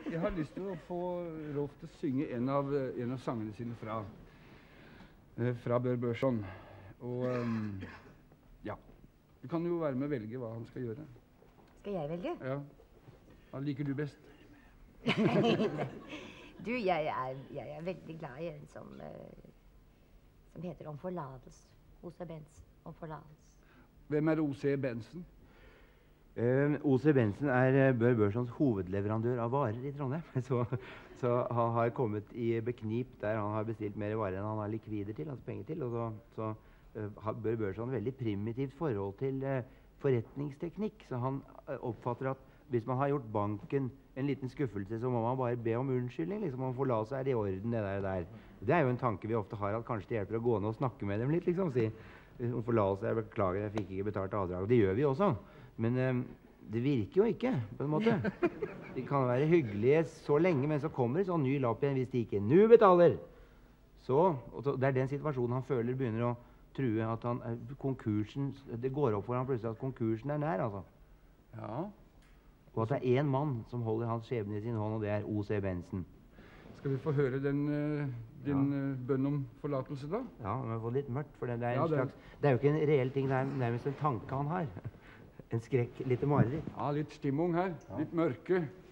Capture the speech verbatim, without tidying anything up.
jeg har lyst til å få Rolf til å synge en av, en av sangene sine fra, eh, fra Bør Børson. Og um, ja, du kan jo være med å velge hva han skal gjøre. Skal jeg velge? Ja. Hva liker du best? Du, jeg er, jeg er veldig glad i en som, uh, som heter Om forlatelse. O C Bentzen, Om forlatelse. Hvem er O C Bentzen? Uh, O C Bentzen er uh, Bør Børsons hovedleverandør av varer i Trondheim. så, så han har kommet i beknip der han har bestilt mer varer enn han har likvider til, altså penger til. Og så, så uh, har Bør Børson veldig primitivt forhold til uh, forretningsteknikk. Så han uh, oppfatter at hvis man har gjort banken en liten skuffelse, så må man bare be om unnskyldning. Liksom, man får la seg er i orden, det der, der. Det er jo en tanke vi ofte har, at kanskje det hjelper å gå ned og snakke med dem litt, liksom. Si, om forlatelse, jeg beklager, jeg fikk ikke betalt avdrag. Det gjør vi også. Men um, det virker jo ikke, på en måte. De kan være hyggelige så lenge, men så kommer det sånn ny lapp igjen hvis de ikke nå betaler. Så, og så, det er den situasjonen han føler begynner å true at han, konkursen, det går opp for han plutselig at konkursen er nær, altså. Ja. Og at det er én mann som holder hans skjebne i sin hånd, og det er O C Bentzen. Skal vi få høre den, uh, din ja. uh, bønn om forlatelse, da? Ja, men det var litt mørkt, for det, det, er ja, en slags, det er jo ikke en reell ting, det er nærmest en tanke han har. En skrekk, litt mareritt. Ja, litt stimmung her. Ja. Litt mørke.